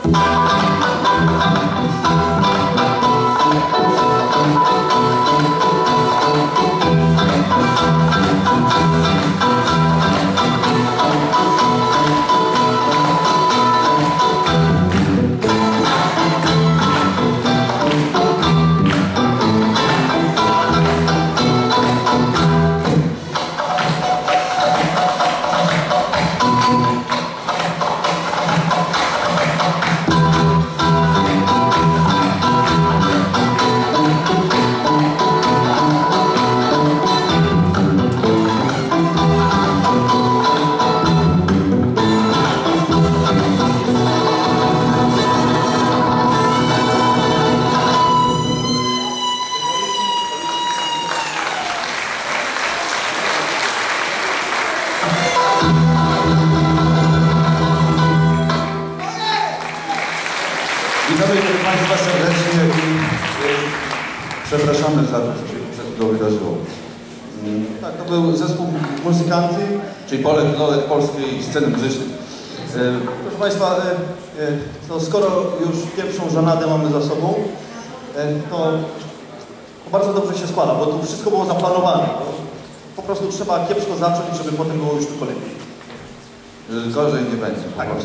Witamy Państwa serdecznie i przepraszamy za to, co się przed chwilą wydarzyło. Tak, to był zespół Muzykanty, czyli Lolek polskiej sceny muzycznej. Proszę Państwa, to skoro już pierwszą żenadę mamy za sobą, to bardzo dobrze się składa, bo tu wszystko było zaplanowane. Po prostu trzeba kiepsko zacząć, żeby potem było już tylko lepiej. Gorzej nie będzie, po prostu.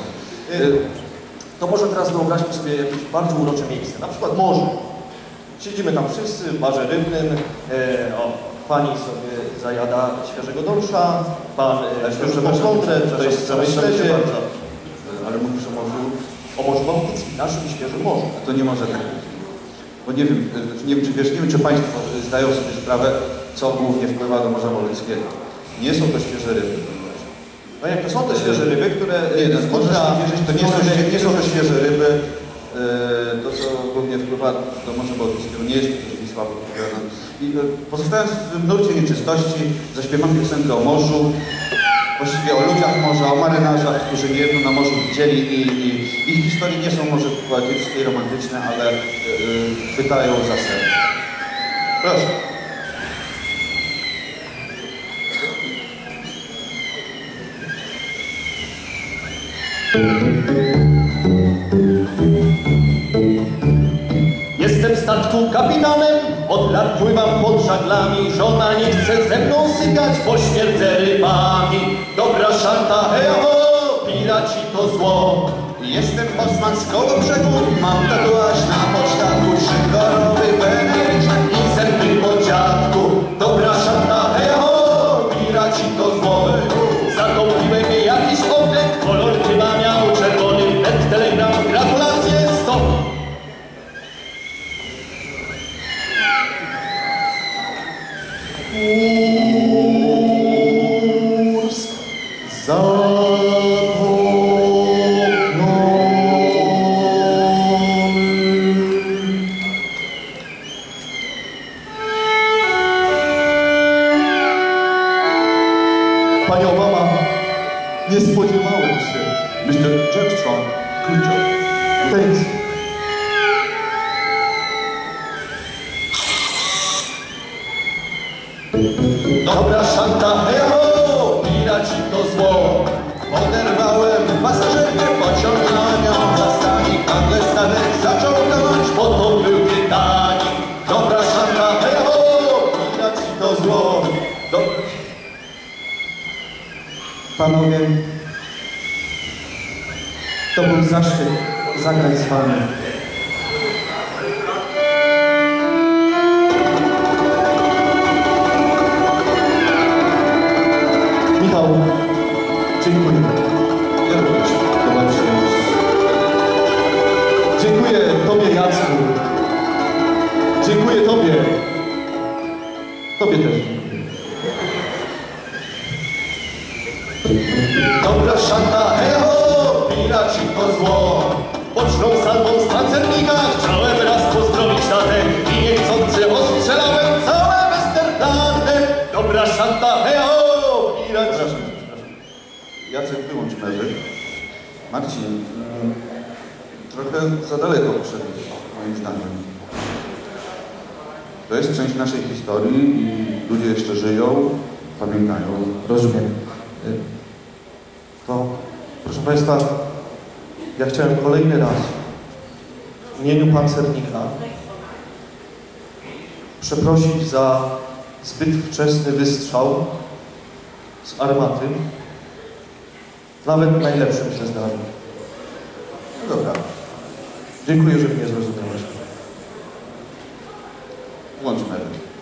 To może teraz wyobraźmy sobie jakieś bardzo urocze miejsce, na przykład morze. Siedzimy tam wszyscy w barze rybnym, pani sobie zajada świeżego dorsza, pan świeżego kądrę, to jest całe śledzie. Ale mówisz o morzu? O morzu bałtyckim, naszym świeżym morzu. To nie może tak być. Bo nie wiem, czy Państwo zdają sobie sprawę, co głównie wpływa do Morza Bałtyckiego. Nie są to świeże ryby. No jak to są te świeże ryby, które... To nie są to świeże ryby. To, co głównie wpływa do Morza Bałtyckiego, nie jest to Wisła. I pozostając w nurcie nieczystości, zaśpiewam piosenkę o morzu, właściwie o ludziach morza, o marynarzach, którzy niejedno na morzu widzieli i ich historie nie są może poetyckie i romantyczne, ale chwytają za serce. Proszę. Jestem statku kapitanem, od lat pływam pod żaglami. Żona nie chce ze mną sykać, bo śmierdzę rybami. Dobra szanta, hej ho, piraci to zło. Jestem bosman z koło brzegu, mam tatuaż na pośladku, trzykorowy Benedycz I zęby po dziadku. Dobra szanta, hej ho, piraci to zło. Zakąpiłem jakiś okręt, kolor chyba miał czerwony. Net telegram, gratulacje, stop. Kurs Panie Obama, nie spodziewałem się. Mr. Jackson, good job. Thanks. Dobra szanta, hej ho, piraci to zło. Oderwałem pasażerkę, pociągnąłem ją za stanik, nagle statek zaczął tonąć, Bo to był Titanic. Dobra szanta, hej ho, piraci to zło. Panowie, to był zaszczyt zagrać z Wami. Michał, dziękuję. Ja również, to była przyjemność. Dziękuję Tobie, Jacku. Dziękuję Tobie. Tobie też dziękuję. Dobra szanta, hej ho, piraci to zło. Poczną salwą z pancernika, chciałem raz pozdrowić statek i niechcący ostrzelałem całe Westerplatte. Dobra szanta, hej ho, piraci. Przepraszam. Jacek, wyłącz mewy. Marcin, trochę za daleko poszedłeś, moim zdaniem. To jest część naszej historii i ludzie jeszcze żyją, pamiętają. Rozumiem. To, proszę Państwa, ja chciałem kolejny raz w imieniu pancernika przeprosić za zbyt wczesny wystrzał z armaty. Nawet najlepszym się zdarzy. No dobra, Dziękuję, że mnie zrozumiałeś. włączmy.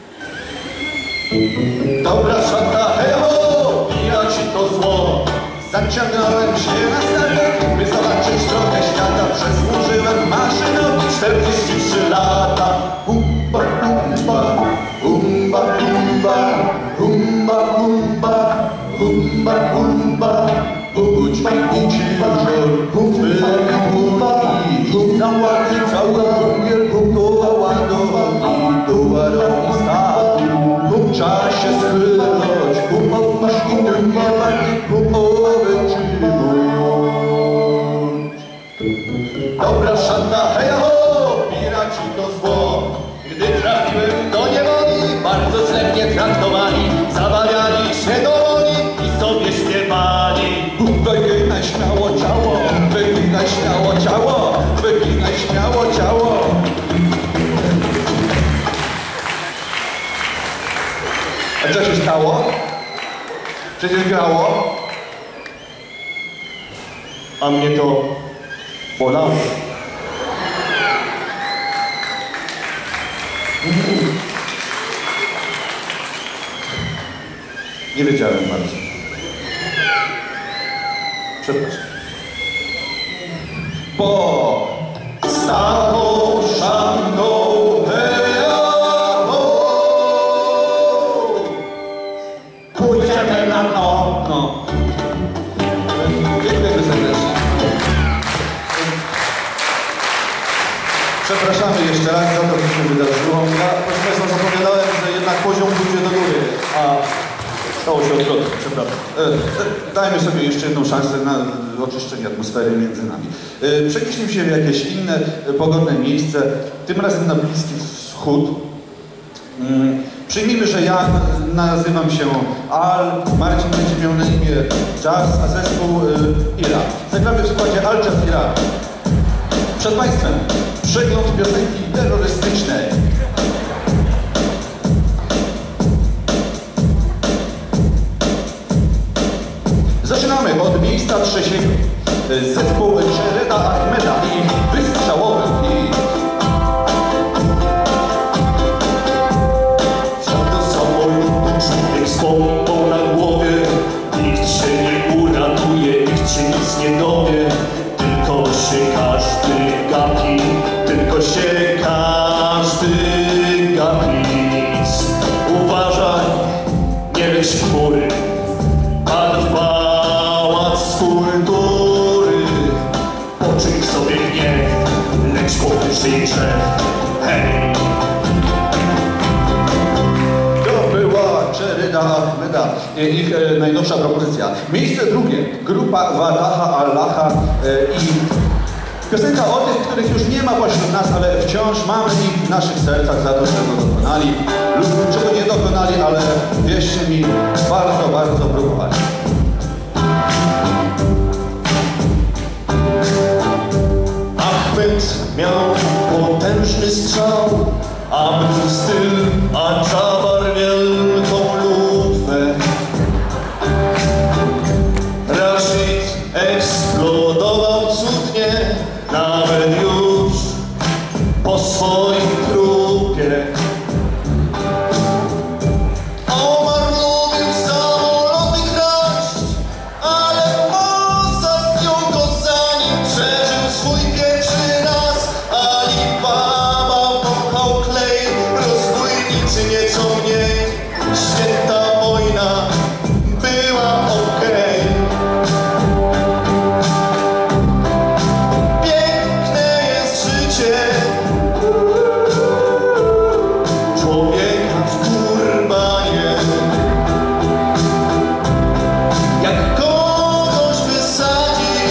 Dobra szata, hejo, piraci to zło. Zaciągnąłem się na statek, by zobaczyć trochę świata. Przesłużyłem maszynowi 43 lata. Humba, humba, humba, humba, humba, humba, humba, humba. Budź mi ciężar, i załaty cały węgiel, doła robi statku. Trzeba się schylać, pomogłaś i ty nie połowę ci bądź. Dobra szata, heja ho, piraci to zło. Gdy trafiłem do niewoli, bardzo źle mnie traktowali. Zabawiali się do woli i sobie śpiewali. Wyginaj śmiało ciało, wyginaj śmiało ciało, wyginaj śmiało ciało. A co się stało? Przecież grało. A mnie to bolało. Nie wiedziałem bardzo. Przepraszam. Bo z taką szanką hejało pójdziemy na dno. No. Dziękujemy serdecznie. Przepraszamy jeszcze raz za to, co się wydarzyło. Ja, proszę Państwa, zapowiadałem, że jednak poziom pójdzie do góry, a stało się odwrotnie, przepraszam. Dajmy sobie jeszcze jedną szansę na oczyszczenie atmosfery między nami. Przenieśmy się w jakieś inne, pogodne miejsce, tym razem na Bliski Wschód. Przyjmijmy, że ja nazywam się Al, Marcin będzie miał na imię Jazz, a zespół Ira. Zagramy w składzie Al Jazeera. Przed Państwem przegląd piosenki terrorystycznej. Zaczynamy od miejsca trzeciego. Zespół Shereda Ahmeda i wystrzałowy hit. Wsiadł do samolotu człowiek z bombą na głowie. Nikt się nie uratuje, nikt się nic nie dowie. Tylko się każdy gapi, tylko się każdy gapi. Uważaj, nie bądź chmury, padł w pałac kultury. Poczuj w sobie gniew, lecz powyżej drzew. Hej! To była Shereda Ahmeda, ich najnowsza propozycja. Miejsce drugie, grupa Wadaha Allaha i piosenka o tych, których już nie ma pośród nas, ale wciąż mamy ich w naszych sercach za to, czego dokonali lub czego nie dokonali, ale wierzcie mi, bardzo, bardzo próbowali. Ahmed miał potężny strzał, Abdul styl, a Jabbar wielką lufę. Rashid eksplodował cudnie, nawet już po swoim trupie. Omar lubił samoloty kraść, ale Mossad zdjął go zanim przeżył swój pierwszy raz. Ali Baba popchał klej, rozbójnicy nieco mniej. Święta wojna była okej. Piękne jest życie człowieka w turbanie. Jak kogoś wysadzi,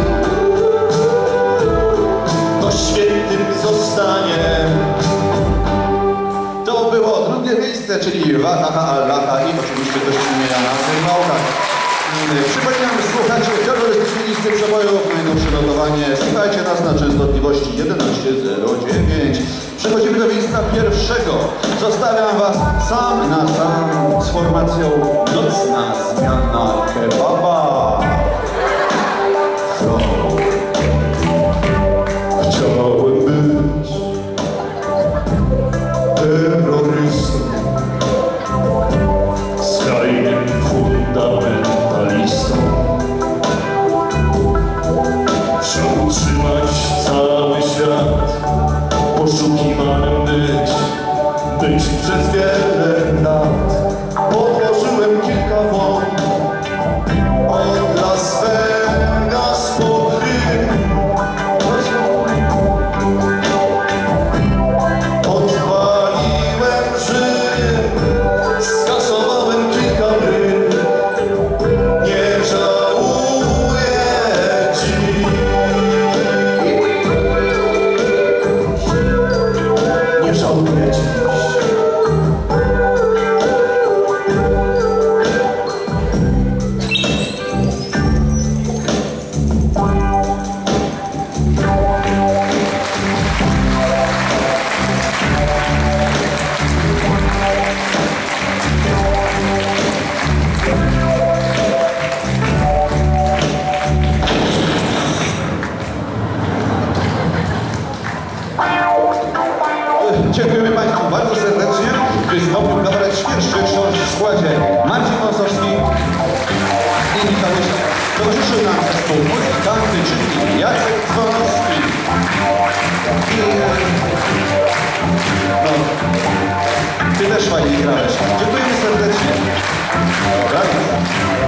to świętym zostanie. To było drugie miejsce, czyli Wadaha Allaha i oczywiście dość imienia na tych małkach. Przypominam, słuchacie terrorystycznej listy przebojów, najnowsze notowania. głosowanie. Słuchajcie nas na częstotliwości 1109. Przechodzimy do miejsca pierwszego. Zostawiam was sam na sam z formacją Nocna Zmiana Kebaba. Chciałem być terrorystą, skrajnym fundamentalistą. Chciał utrzymać cały świat, poszukiwanym być przez wiele lat. Podłożyłem kilka won od Las Vegas po Krym. Odpaliłem Rzym, skasowałem kilka bryd. Nie żałuję dziś. Nie żałuję dziś. Dziękujemy Państwu bardzo serdecznie. Wystąpił kabaret Świerszczy Książ w składzie Marcin Wąsowski i Michał Łysiak. Towarzyszył nam zespół muzykanty, czyli Jacek Dzwonowski i... No, ty też fajnie grałeś. Dziękujemy serdecznie. Dobranoc.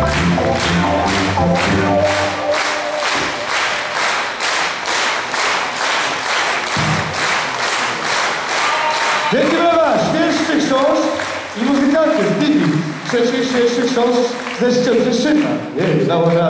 Dzięki brawa, Świerszczy Książ i muzykanty z Bibi. Trzeci Świerszczy Książ ze Szczębrzeszyna. Jej, dało radę.